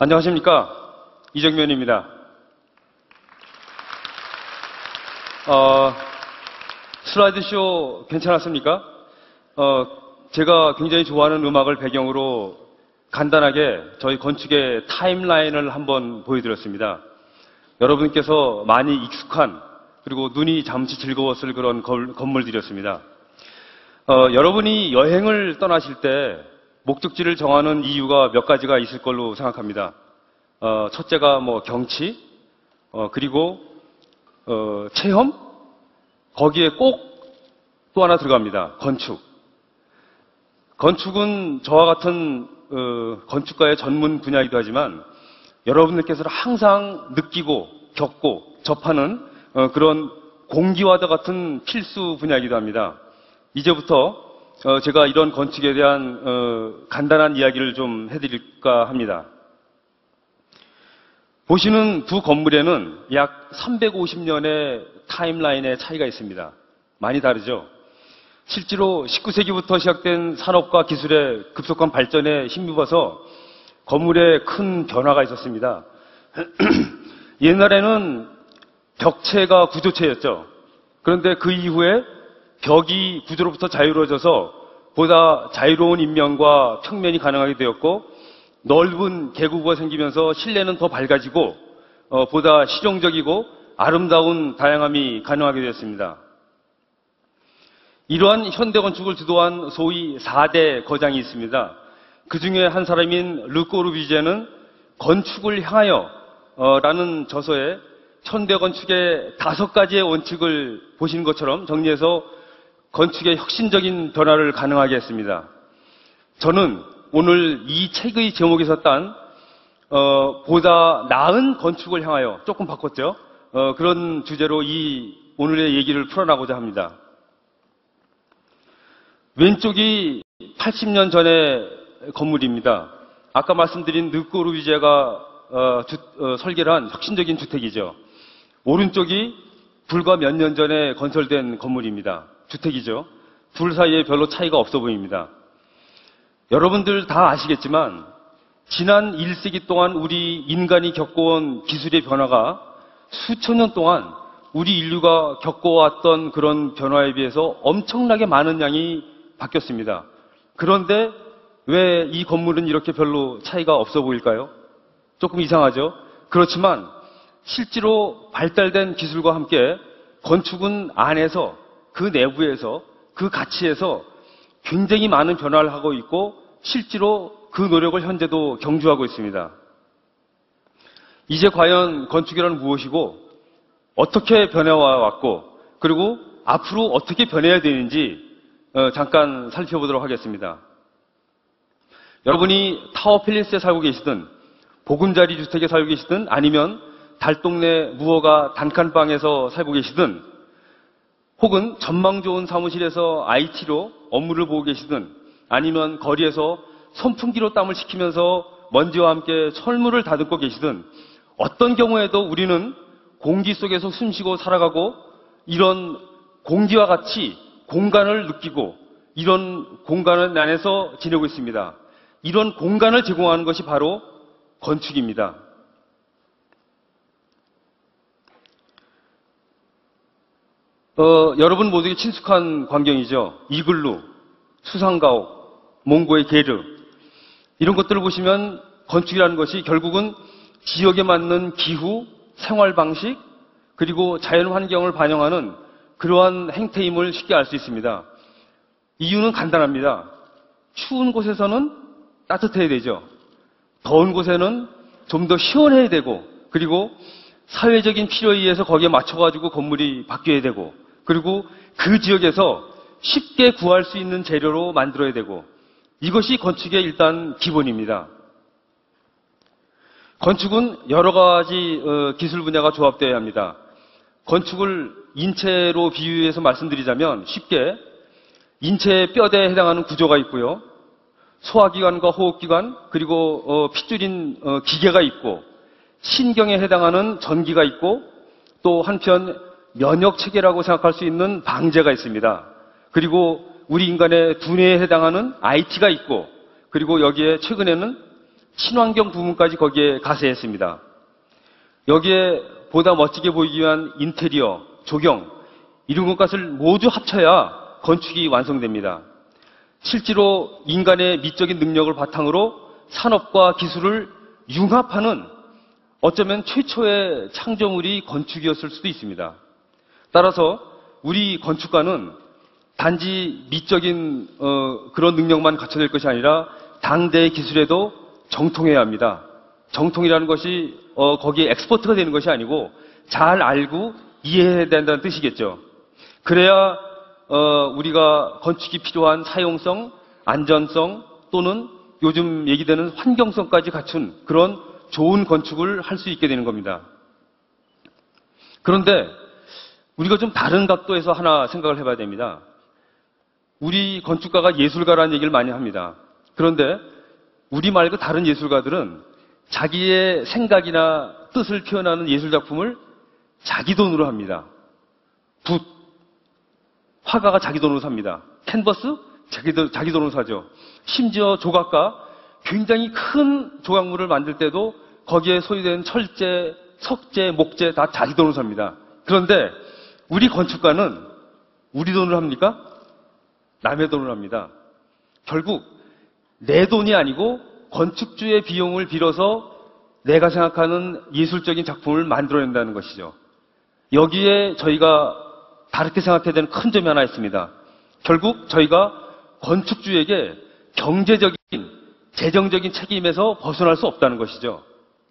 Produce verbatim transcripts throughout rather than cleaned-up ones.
안녕하십니까. 이정면입니다. 어, 슬라이드쇼 괜찮았습니까? 어, 제가 굉장히 좋아하는 음악을 배경으로 간단하게 저희 건축의 타임라인을 한번 보여드렸습니다. 여러분께서 많이 익숙한 그리고 눈이 잠시 즐거웠을 그런 걸, 건물들이었습니다. 어, 여러분이 여행을 떠나실 때 목적지를 정하는 이유가 몇 가지가 있을 걸로 생각합니다. 어, 첫째가 뭐 경치, 어, 그리고 어, 체험, 거기에 꼭 또 하나 들어갑니다. 건축. 건축은 저와 같은 어, 건축가의 전문 분야이기도 하지만 여러분들께서는 항상 느끼고 겪고 접하는 어, 그런 공기와도 같은 필수 분야이기도 합니다. 이제부터 어, 제가 이런 건축에 대한 어, 간단한 이야기를 좀 해드릴까 합니다. 보시는 두 건물에는 약 삼백오십 년의 타임라인의 차이가 있습니다. 많이 다르죠? 실제로 십구 세기부터 시작된 산업과 기술의 급속한 발전에 힘입어서 건물에 큰 변화가 있었습니다. 옛날에는 벽체가 구조체였죠. 그런데 그 이후에 벽이 구조로부터 자유로워져서 보다 자유로운 인명과 평면이 가능하게 되었고 넓은 계구가 생기면서 실내는 더 밝아지고 어, 보다 실용적이고 아름다운 다양함이 가능하게 되었습니다. 이러한 현대건축을 주도한 소위 사 대 거장이 있습니다. 그 중에 한 사람인 르꼬르비제는 건축을 향하여 어, 라는 저서에 현대건축의 다섯 가지의 원칙을 보시는 것처럼 정리해서 건축의 혁신적인 변화를 가능하게 했습니다. 저는 오늘 이 책의 제목에서 딴 어, 보다 나은 건축을 향하여 조금 바꿨죠. 어, 그런 주제로 이 오늘의 얘기를 풀어나가고자 합니다. 왼쪽이 팔십 년 전의 건물입니다. 아까 말씀드린 르꼬르비제가 어, 어, 설계를 한 혁신적인 주택이죠. 오른쪽이 불과 몇 년 전에 건설된 건물입니다. 주택이죠. 둘 사이에 별로 차이가 없어 보입니다. 여러분들 다 아시겠지만 지난 일 세기 동안 우리 인간이 겪어온 기술의 변화가 수천 년 동안 우리 인류가 겪어왔던 그런 변화에 비해서 엄청나게 많은 양이 바뀌었습니다. 그런데 왜 이 건물은 이렇게 별로 차이가 없어 보일까요? 조금 이상하죠? 그렇지만 실제로 발달된 기술과 함께 건축은 안에서 그 내부에서 그 가치에서 굉장히 많은 변화를 하고 있고 실제로 그 노력을 현재도 경주하고 있습니다. 이제 과연 건축이란 무엇이고 어떻게 변해왔고 그리고 앞으로 어떻게 변해야 되는지 어, 잠깐 살펴보도록 하겠습니다. 여러분이 타워팰리스에 살고 계시든 보금자리 주택에 살고 계시든 아니면 달동네 무허가 단칸방에서 살고 계시든 혹은 전망 좋은 사무실에서 아이티로 업무를 보고 계시든 아니면 거리에서 선풍기로 땀을 식히면서 먼지와 함께 철물을 다듬고 계시든 어떤 경우에도 우리는 공기 속에서 숨쉬고 살아가고 이런 공기와 같이 공간을 느끼고 이런 공간 안에서 지내고 있습니다. 이런 공간을 제공하는 것이 바로 건축입니다. 어, 여러분 모두에게 친숙한 광경이죠. 이글루, 수상가옥, 몽고의 게르 이런 것들을 보시면 건축이라는 것이 결국은 지역에 맞는 기후, 생활 방식 그리고 자연 환경을 반영하는 그러한 행태임을 쉽게 알 수 있습니다. 이유는 간단합니다. 추운 곳에서는 따뜻해야 되죠. 더운 곳에는 좀 더 시원해야 되고 그리고 사회적인 필요에 의해서 거기에 맞춰가지고 건물이 바뀌어야 되고 그리고 그 지역에서 쉽게 구할 수 있는 재료로 만들어야 되고 이것이 건축의 일단 기본입니다. 건축은 여러 가지 기술 분야가 조합되어야 합니다. 건축을 인체로 비유해서 말씀드리자면 쉽게 인체의 뼈대에 해당하는 구조가 있고요. 소화기관과 호흡기관 그리고 어, 핏줄인 어, 기계가 있고 신경에 해당하는 전기가 있고 또 한편 면역체계라고 생각할 수 있는 방제가 있습니다. 그리고 우리 인간의 두뇌에 해당하는 아이티가 있고 그리고 여기에 최근에는 친환경 부분까지 거기에 가세했습니다. 여기에 보다 멋지게 보이기 위한 인테리어, 조경 이런 것을 모두 합쳐야 건축이 완성됩니다. 실제로 인간의 미적인 능력을 바탕으로 산업과 기술을 융합하는 어쩌면 최초의 창조물이 건축이었을 수도 있습니다. 따라서 우리 건축가는 단지 미적인 어, 그런 능력만 갖춰야 될 것이 아니라 당대의 기술에도 정통해야 합니다. 정통이라는 것이 어, 거기에 엑스퍼트가 되는 것이 아니고 잘 알고 이해해야 된다는 뜻이겠죠. 그래야 어, 우리가 건축이 필요한 사용성, 안전성 또는 요즘 얘기되는 환경성까지 갖춘 그런 좋은 건축을 할 수 있게 되는 겁니다. 그런데 우리가 좀 다른 각도에서 하나 생각을 해봐야 됩니다. 우리 건축가가 예술가라는 얘기를 많이 합니다. 그런데 우리 말고 다른 예술가들은 자기의 생각이나 뜻을 표현하는 예술작품을 자기 돈으로 합니다. 붓, 화가가 자기 돈으로 삽니다. 캔버스, 자기, 자기 돈으로 사죠. 심지어 조각가, 굉장히 큰 조각물을 만들 때도 거기에 소유된 철제, 석재, 목재 다 자기 돈으로 삽니다. 그런데 우리 건축가는 우리 돈으로 합니까? 남의 돈으로 합니다. 결국 내 돈이 아니고 건축주의 비용을 빌어서 내가 생각하는 예술적인 작품을 만들어낸다는 것이죠. 여기에 저희가 다르게 생각해야 되는 큰 점이 하나 있습니다. 결국 저희가 건축주에게 경제적인, 재정적인 책임에서 벗어날 수 없다는 것이죠.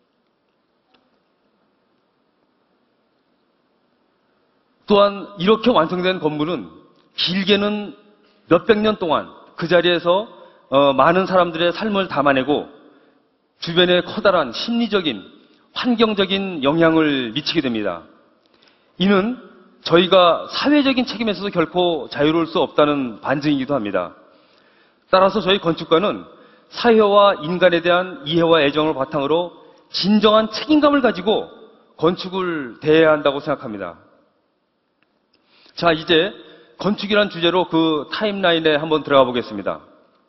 또한 이렇게 완성된 건물은 길게는 몇백 년 동안 그 자리에서 어, 많은 사람들의 삶을 담아내고 주변에 커다란 심리적인, 환경적인 영향을 미치게 됩니다. 이는 저희가 사회적인 책임에서도 결코 자유로울 수 없다는 반증이기도 합니다. 따라서 저희 건축가는 사회와 인간에 대한 이해와 애정을 바탕으로 진정한 책임감을 가지고 건축을 대해야 한다고 생각합니다. 자, 이제 건축이란 주제로 그 타임라인에 한번 들어가 보겠습니다.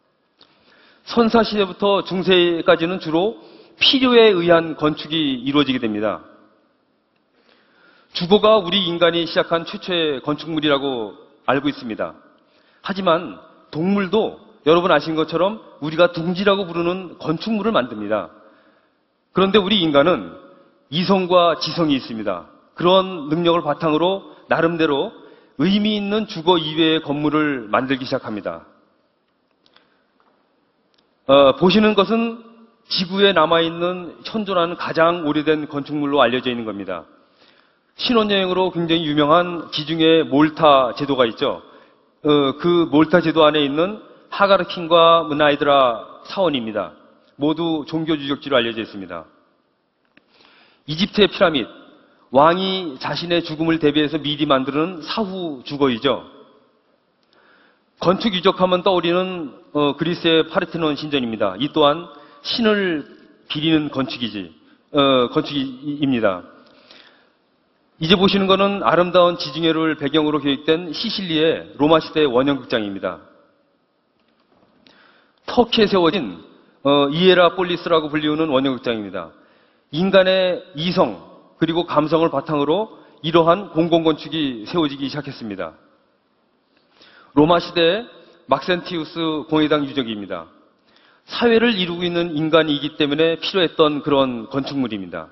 선사시대부터 중세까지는 주로 필요에 의한 건축이 이루어지게 됩니다. 주거가 우리 인간이 시작한 최초의 건축물이라고 알고 있습니다. 하지만 동물도 여러분 아신 것처럼 우리가 둥지라고 부르는 건축물을 만듭니다. 그런데 우리 인간은 이성과 지성이 있습니다. 그런 능력을 바탕으로 나름대로 의미 있는 주거 이외의 건물을 만들기 시작합니다. 어, 보시는 것은 지구에 남아있는 현존하는 가장 오래된 건축물로 알려져 있는 겁니다. 신혼여행으로 굉장히 유명한 지중해 몰타 제도가 있죠. 어, 그 몰타 제도 안에 있는 하가르킹과 문나이드라 사원입니다. 모두 종교주적지로 알려져 있습니다. 이집트의 피라미드, 왕이 자신의 죽음을 대비해서 미리 만드는 사후 주거이죠. 건축 유적하면 떠오르는 어, 그리스의 파르테논 신전입니다. 이 또한 신을 기리는 건축이지, 어, 건축입니다. 이제 보시는 것은 아름다운 지중해를 배경으로 계획된 시실리의 로마 시대 원형극장입니다. 터키에 세워진 어, 이에라폴리스라고 불리우는 원형극장입니다. 인간의 이성 그리고 감성을 바탕으로 이러한 공공건축이 세워지기 시작했습니다. 로마 시대의 막센티우스 공회당 유적입니다. 사회를 이루고 있는 인간이기 때문에 필요했던 그런 건축물입니다.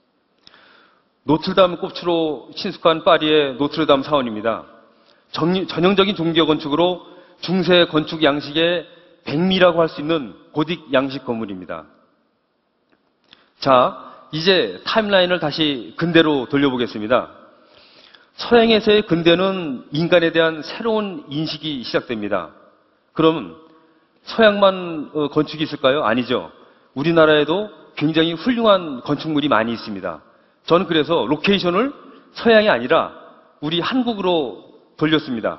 노트르담 꼽추로 친숙한 파리의 노트르담 사원입니다. 정, 전형적인 종교 건축으로 중세 건축 양식의 백미라고 할 수 있는 고딕 양식 건물입니다. 자, 이제 타임라인을 다시 근대로 돌려보겠습니다. 서양에서의 근대는 인간에 대한 새로운 인식이 시작됩니다. 그럼 서양만 건축이 있을까요? 아니죠. 우리나라에도 굉장히 훌륭한 건축물이 많이 있습니다. 저는 그래서 로케이션을 서양이 아니라 우리 한국으로 돌렸습니다.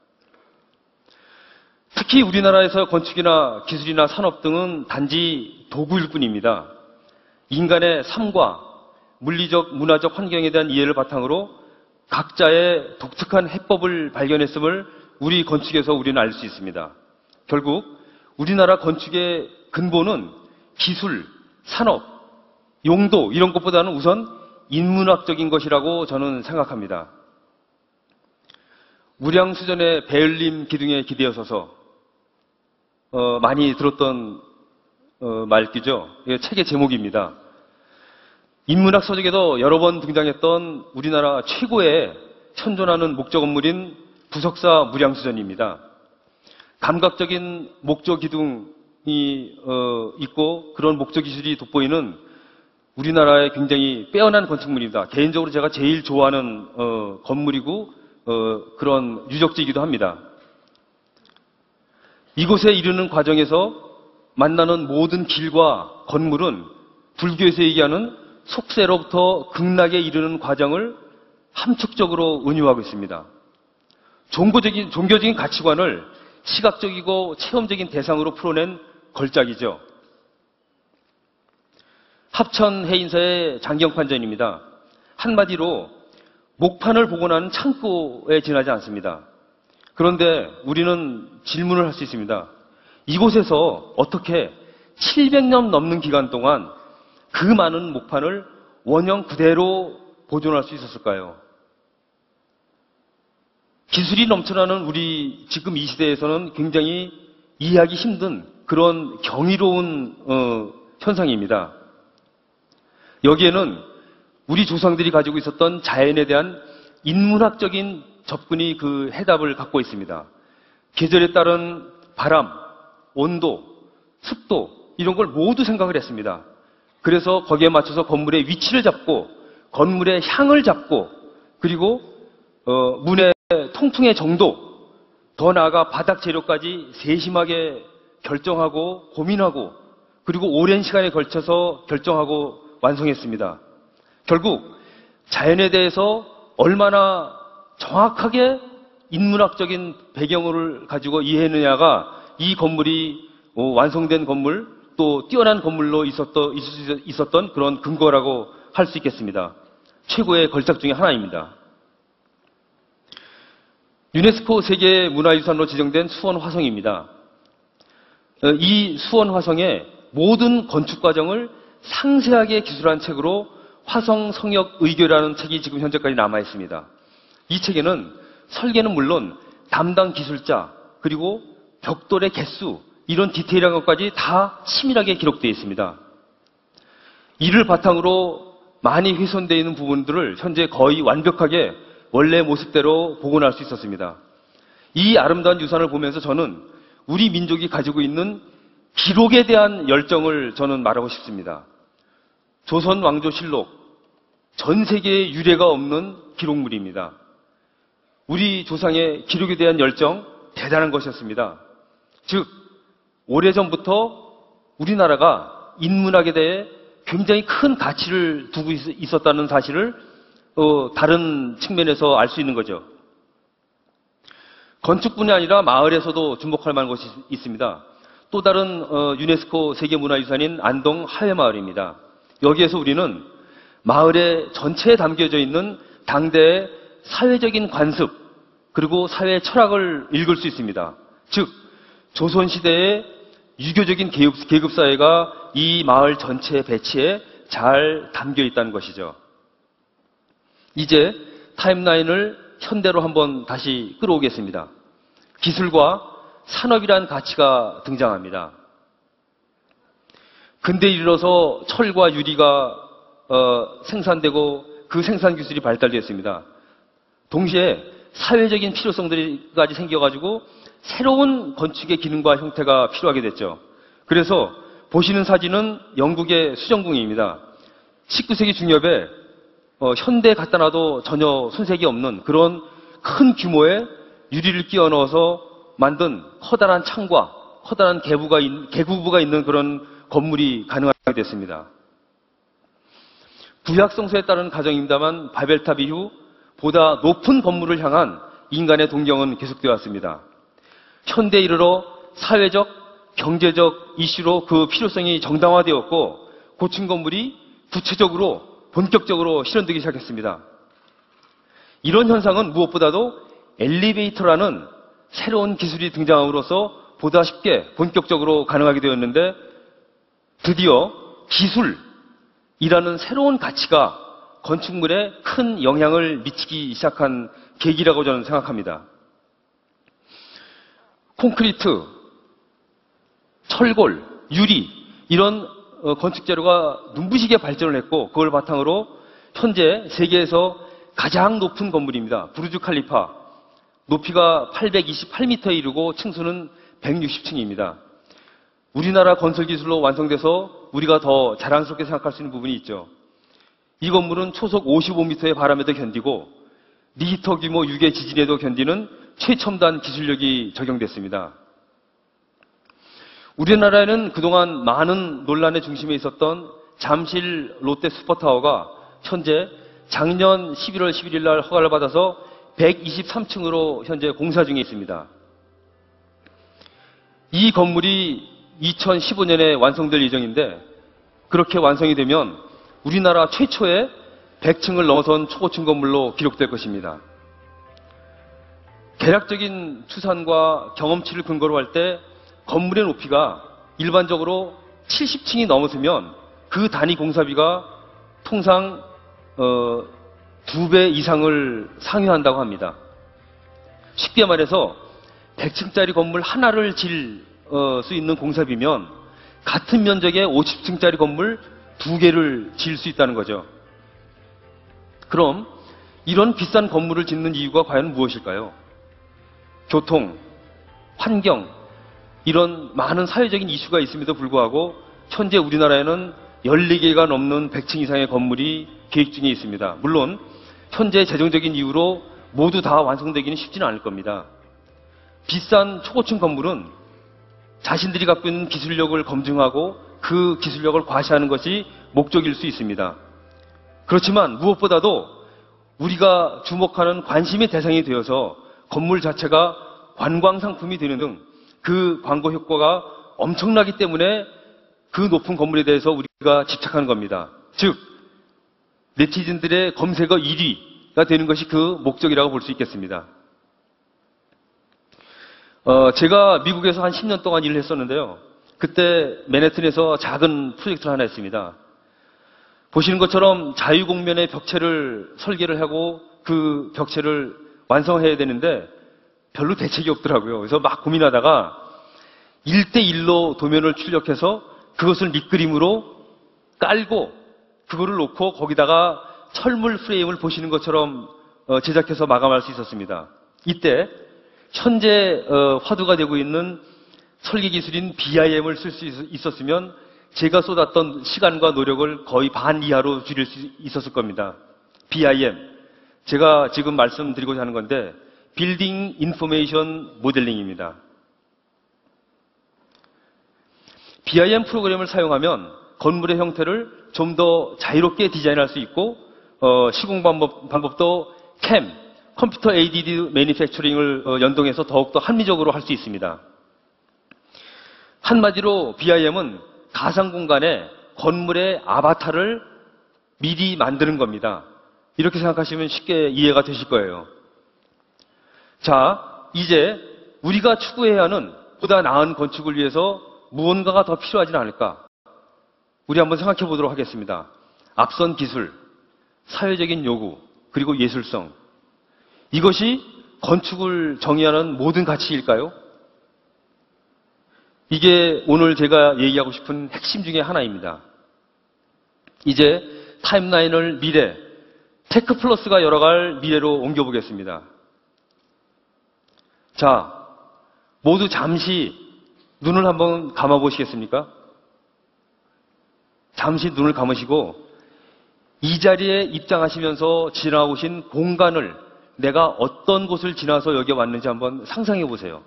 특히 우리나라에서 건축이나 기술이나 산업 등은 단지 도구일 뿐입니다. 인간의 삶과 물리적, 문화적 환경에 대한 이해를 바탕으로 각자의 독특한 해법을 발견했음을 우리 건축에서 우리는 알 수 있습니다. 결국 우리나라 건축의 근본은 기술, 산업, 용도 이런 것보다는 우선 인문학적인 것이라고 저는 생각합니다. 무량수전의 베을림 기둥에 기대어서서 어, 많이 들었던 어, 말귀죠. 이게 책의 제목입니다. 인문학 서적에도 여러 번 등장했던 우리나라 최고의 현존하는 목조 건물인 부석사 무량수전입니다. 감각적인 목조 기둥이 어, 있고 그런 목조 기술이 돋보이는 우리나라의 굉장히 빼어난 건축물입니다. 개인적으로 제가 제일 좋아하는 어, 건물이고 어, 그런 유적지이기도 합니다. 이곳에 이르는 과정에서 만나는 모든 길과 건물은 불교에서 얘기하는 속세로부터 극락에 이르는 과정을 함축적으로 은유하고 있습니다. 종교적인, 종교적인 가치관을 시각적이고 체험적인 대상으로 풀어낸 걸작이죠. 합천해인사의 장경판전입니다. 한마디로 목판을 보고 나는 창고에 지나지 않습니다. 그런데 우리는 질문을 할 수 있습니다. 이곳에서 어떻게 칠백 년 넘는 기간 동안 그 많은 목판을 원형 그대로 보존할 수 있었을까요? 기술이 넘쳐나는 우리 지금 이 시대에서는 굉장히 이해하기 힘든 그런 경이로운 어, 현상입니다. 여기에는 우리 조상들이 가지고 있었던 자연에 대한 인문학적인 접근이 그 해답을 갖고 있습니다. 계절에 따른 바람, 온도, 습도 이런 걸 모두 생각을 했습니다. 그래서 거기에 맞춰서 건물의 위치를 잡고 건물의 향을 잡고 그리고 어, 문의 통풍의 정도, 더 나아가 바닥 재료까지 세심하게 결정하고 고민하고 그리고 오랜 시간에 걸쳐서 결정하고 완성했습니다. 결국 자연에 대해서 얼마나 정확하게 인문학적인 배경을 가지고 이해했느냐가 이 건물이 완성된 건물 또 뛰어난 건물로 있었던, 있었던 그런 근거라고 할 수 있겠습니다. 최고의 걸작 중에 하나입니다. 유네스코 세계문화유산으로 지정된 수원 화성입니다. 이 수원 화성의 모든 건축 과정을 상세하게 기술한 책으로 화성 성역 의교라는 책이 지금 현재까지 남아 있습니다. 이 책에는 설계는 물론 담당 기술자 그리고 벽돌의 개수 이런 디테일한 것까지 다 치밀하게 기록되어 있습니다. 이를 바탕으로 많이 훼손되어 있는 부분들을 현재 거의 완벽하게 원래 모습대로 복원할 수 있었습니다. 이 아름다운 유산을 보면서 저는 우리 민족이 가지고 있는 기록에 대한 열정을 저는 말하고 싶습니다. 조선 왕조실록 전 세계에 유례가 없는 기록물입니다. 우리 조상의 기록에 대한 열정 대단한 것이었습니다. 즉 오래전부터 우리나라가 인문학에 대해 굉장히 큰 가치를 두고 있었다는 사실을 어, 다른 측면에서 알 수 있는 거죠. 건축뿐이 아니라 마을에서도 주목할 만한 것이 있습니다. 또 다른 어, 유네스코 세계문화유산인 안동 하회마을입니다. 여기에서 우리는 마을의 전체에 담겨져 있는 당대의 사회적인 관습 그리고 사회 철학을 읽을 수 있습니다. 즉 조선시대의 유교적인 계급, 계급사회가 이 마을 전체의 배치에 잘 담겨 있다는 것이죠. 이제 타임라인을 현대로 한번 다시 끌어오겠습니다. 기술과 산업이란 가치가 등장합니다. 근대에 이르러서 철과 유리가 어, 생산되고 그 생산 기술이 발달되었습니다. 동시에 사회적인 필요성들까지 생겨가지고 새로운 건축의 기능과 형태가 필요하게 됐죠. 그래서 보시는 사진은 영국의 수정궁입니다. 십구 세기 중엽에 어, 현대에 갖다 놔도 전혀 손색이 없는 그런 큰 규모의 유리를 끼워 넣어서 만든 커다란 창과 커다란 개부가, 있, 개구부가 있는 그런 건물이 가능하게 됐습니다. 구약성서에 따른 가정입니다만 바벨탑 이후 보다 높은 건물을 향한 인간의 동경은 계속되어 왔습니다. 현대에 이르러 사회적, 경제적 이슈로 그 필요성이 정당화되었고 고층 건물이 구체적으로 본격적으로 실현되기 시작했습니다. 이런 현상은 무엇보다도 엘리베이터라는 새로운 기술이 등장함으로써 보다 쉽게 본격적으로 가능하게 되었는데 드디어 기술이라는 새로운 가치가 건축물에 큰 영향을 미치기 시작한 계기라고 저는 생각합니다. 콘크리트, 철골, 유리 이런 건축 재료가 눈부시게 발전을 했고 그걸 바탕으로 현재 세계에서 가장 높은 건물입니다. 부르주 칼리파. 높이가 팔백이십팔 미터에 이르고 층수는 백육십 층입니다. 우리나라 건설 기술로 완성돼서 우리가 더 자랑스럽게 생각할 수 있는 부분이 있죠. 이 건물은 초속 오십오 미터의 바람에도 견디고 리히터 규모 육 의 지진에도 견디는 최첨단 기술력이 적용됐습니다. 우리나라에는 그동안 많은 논란의 중심에 있었던 잠실 롯데 슈퍼타워가 현재 작년 십일월 십일일 날 허가를 받아서 백이십삼 층으로 현재 공사 중에 있습니다. 이 건물이 이천십오 년에 완성될 예정인데 그렇게 완성이 되면 우리나라 최초의 백 층을 넘어선 초고층 건물로 기록될 것입니다. 대략적인 추산과 경험치를 근거로 할 때 건물의 높이가 일반적으로 칠십 층이 넘었으면 그 단위 공사비가 통상 어, 두 배 이상을 상회한다고 합니다. 쉽게 말해서 백 층짜리 건물 하나를 질 수 있는 공사비면 같은 면적의 오십 층짜리 건물 두 개를 지을 수 있다는 거죠. 그럼 이런 비싼 건물을 짓는 이유가 과연 무엇일까요? 교통, 환경, 이런 많은 사회적인 이슈가 있음에도 불구하고 현재 우리나라에는 열네 개가 넘는 백 층 이상의 건물이 계획 중에 있습니다. 물론 현재 재정적인 이유로 모두 다 완성되기는 쉽지는 않을 겁니다. 비싼 초고층 건물은 자신들이 갖고 있는 기술력을 검증하고 그 기술력을 과시하는 것이 목적일 수 있습니다. 그렇지만 무엇보다도 우리가 주목하는 관심의 대상이 되어서 건물 자체가 관광 상품이 되는 등 그 광고 효과가 엄청나기 때문에 그 높은 건물에 대해서 우리가 집착하는 겁니다. 즉 네티즌들의 검색어 일 위가 되는 것이 그 목적이라고 볼 수 있겠습니다. 어, 제가 미국에서 한 십 년 동안 일을 했었는데요. 그때 맨해튼에서 작은 프로젝트를 하나 했습니다. 보시는 것처럼 자유공면의 벽체를 설계를 하고 그 벽체를 완성해야 되는데 별로 대책이 없더라고요. 그래서 막 고민하다가 일 대 일로 도면을 출력해서 그것을 밑그림으로 깔고 그거를 놓고 거기다가 철물 프레임을 보시는 것처럼 제작해서 마감할 수 있었습니다. 이때 현재 화두가 되고 있는 설계 기술인 비아이엠을 쓸 수 있었으면 제가 쏟았던 시간과 노력을 거의 반 이하로 줄일 수 있었을 겁니다. 비아이엠, 제가 지금 말씀드리고자 하는 건데 빌딩 인포메이션 모델링입니다. 비아이엠 프로그램을 사용하면 건물의 형태를 좀 더 자유롭게 디자인할 수 있고 어, 시공 방법, 방법도 캠, 컴퓨터 에이디드 매니팩처링을 어, 연동해서 더욱더 합리적으로 할 수 있습니다. 한마디로 비아이엠은 가상 공간에 건물의 아바타를 미리 만드는 겁니다. 이렇게 생각하시면 쉽게 이해가 되실 거예요. 자, 이제 우리가 추구해야 하는 보다 나은 건축을 위해서 무언가가 더 필요하지는 않을까? 우리 한번 생각해 보도록 하겠습니다. 앞선 기술, 사회적인 요구, 그리고 예술성. 이것이 건축을 정의하는 모든 가치일까요? 이게 오늘 제가 얘기하고 싶은 핵심 중에 하나입니다. 이제 타임라인을 미래, 테크 플러스가 열어갈 미래로 옮겨보겠습니다. 자, 모두 잠시 눈을 한번 감아보시겠습니까? 잠시 눈을 감으시고 이 자리에 입장하시면서 지나오신 공간을 내가 어떤 곳을 지나서 여기 왔는지 한번 상상해 보세요.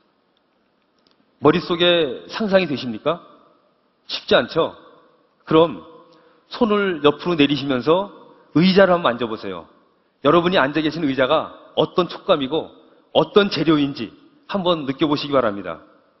머릿속에 상상이 되십니까? 쉽지 않죠? 그럼 손을 옆으로 내리시면서 의자를 한번 만져보세요. 여러분이 앉아 계신 의자가 어떤 촉감이고 어떤 재료인지 한번 느껴보시기 바랍니다.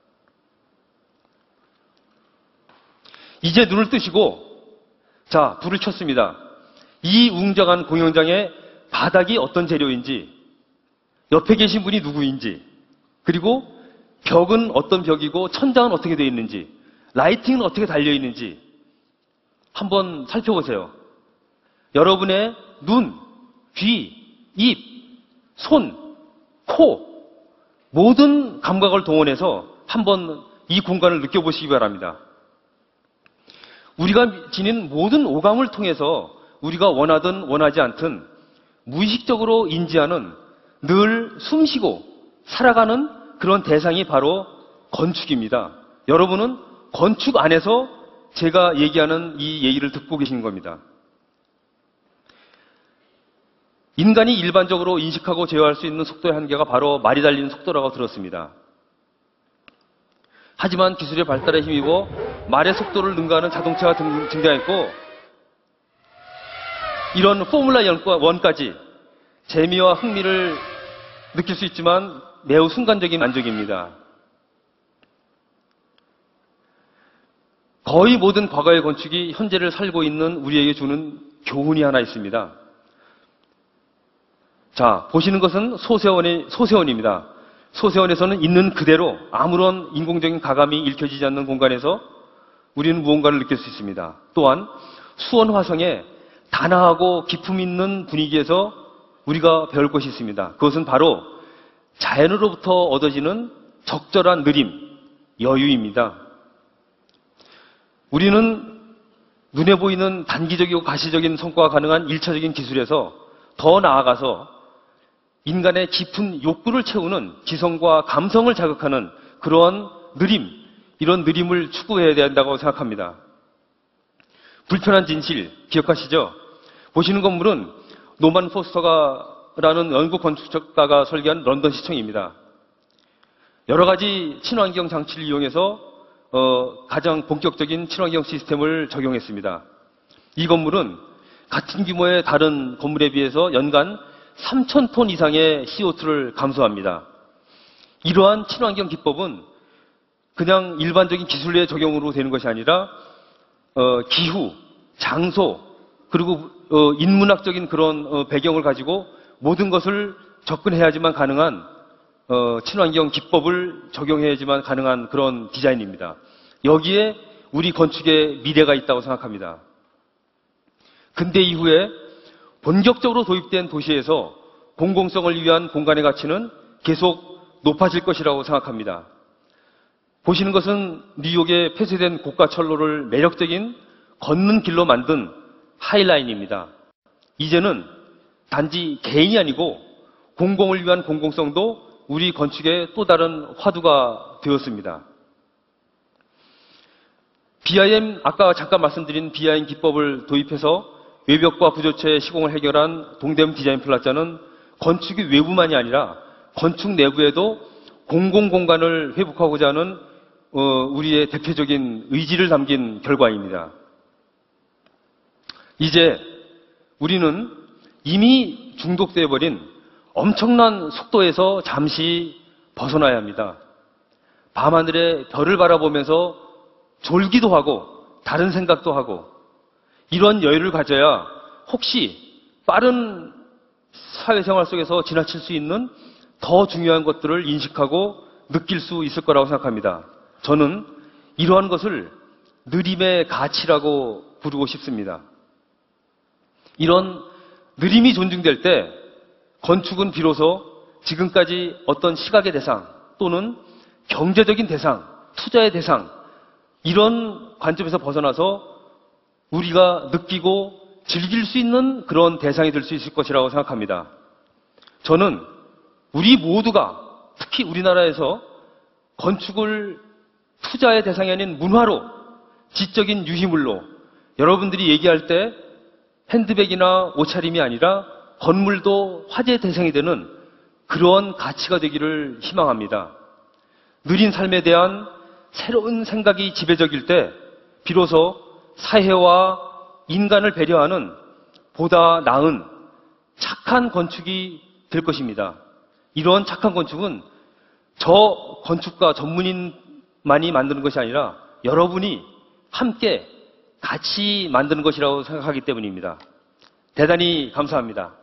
이제 눈을 뜨시고 자, 불을 켰습니다. 이 웅장한 공연장의 바닥이 어떤 재료인지, 옆에 계신 분이 누구인지, 그리고 벽은 어떤 벽이고 천장은 어떻게 되어 있는지 라이팅은 어떻게 달려있는지 한번 살펴보세요. 여러분의 눈, 귀, 입, 손, 코 모든 감각을 동원해서 한번 이 공간을 느껴보시기 바랍니다. 우리가 지닌 모든 오감을 통해서 우리가 원하든 원하지 않든 무의식적으로 인지하는 늘 숨쉬고 살아가는 그런 대상이 바로 건축입니다. 여러분은 건축 안에서 제가 얘기하는 이 얘기를 듣고 계신 겁니다. 인간이 일반적으로 인식하고 제어할 수 있는 속도의 한계가 바로 말이 달리는 속도라고 들었습니다. 하지만 기술의 발달에 힘입어 말의 속도를 능가하는 자동차가 등, 등장했고 이런 포뮬라 일까지 재미와 흥미를 느낄 수 있지만 매우 순간적인 만족입니다. 거의 모든 과거의 건축이 현재를 살고 있는 우리에게 주는 교훈이 하나 있습니다. 자, 보시는 것은 소세원의, 소세원입니다. 소세원에서는 있는 그대로 아무런 인공적인 가감이 읽혀지지 않는 공간에서 우리는 무언가를 느낄 수 있습니다. 또한 수원 화성의 단아하고 기품 있는 분위기에서 우리가 배울 것이 있습니다. 그것은 바로 자연으로부터 얻어지는 적절한 느림, 여유입니다. 우리는 눈에 보이는 단기적이고 가시적인 성과가 가능한 일차적인 기술에서 더 나아가서 인간의 깊은 욕구를 채우는 지성과 감성을 자극하는 그러한 느림, 이런 느림을 추구해야 된다고 생각합니다. 불편한 진실 기억하시죠? 보시는 건물은 노만 포스터가라는 영국 건축가가 설계한 런던 시청입니다. 여러 가지 친환경 장치를 이용해서 어, 가장 본격적인 친환경 시스템을 적용했습니다. 이 건물은 같은 규모의 다른 건물에 비해서 연간 삼천 톤 이상의 씨오투를 감소합니다. 이러한 친환경 기법은 그냥 일반적인 기술의 적용으로 되는 것이 아니라 어, 기후, 장소, 그리고 어, 인문학적인 그런 어, 배경을 가지고 모든 것을 접근해야지만 가능한 어, 친환경 기법을 적용해야지만 가능한 그런 디자인입니다. 여기에 우리 건축의 미래가 있다고 생각합니다. 근대 이후에 본격적으로 도입된 도시에서 공공성을 위한 공간의 가치는 계속 높아질 것이라고 생각합니다. 보시는 것은 뉴욕에 폐쇄된 고가철로를 매력적인 걷는 길로 만든 하이라인입니다. 이제는 단지 개인이 아니고 공공을 위한 공공성도 우리 건축의 또 다른 화두가 되었습니다. 비아이엠, 아까 잠깐 말씀드린 비아이엠 기법을 도입해서 외벽과 부조체의 시공을 해결한 동대문 디자인 플라자는 건축의 외부만이 아니라 건축 내부에도 공공공간을 회복하고자 하는 어, 우리의 대표적인 의지를 담긴 결과입니다. 이제 우리는 이미 중독되어 버린 엄청난 속도에서 잠시 벗어나야 합니다. 밤하늘의 별을 바라보면서 졸기도 하고 다른 생각도 하고 이런 여유를 가져야 혹시 빠른 사회생활 속에서 지나칠 수 있는 더 중요한 것들을 인식하고 느낄 수 있을 거라고 생각합니다. 저는 이러한 것을 느림의 가치라고 부르고 싶습니다. 이런 느림이 존중될 때 건축은 비로소 지금까지 어떤 시각의 대상 또는 경제적인 대상, 투자의 대상 이런 관점에서 벗어나서 우리가 느끼고 즐길 수 있는 그런 대상이 될 수 있을 것이라고 생각합니다. 저는 우리 모두가 특히 우리나라에서 건축을 투자의 대상이 아닌 문화로, 지적인 유희물로 여러분들이 얘기할 때 핸드백이나 옷차림이 아니라 건물도 화제의 대상이 되는 그런 가치가 되기를 희망합니다. 느린 삶에 대한 새로운 생각이 지배적일 때 비로소 사회와 인간을 배려하는 보다 나은 착한 건축이 될 것입니다. 이런 착한 건축은 저 건축가 전문인만이 만드는 것이 아니라 여러분이 함께 같이 만드는 것이라고 생각하기 때문입니다. 대단히 감사합니다.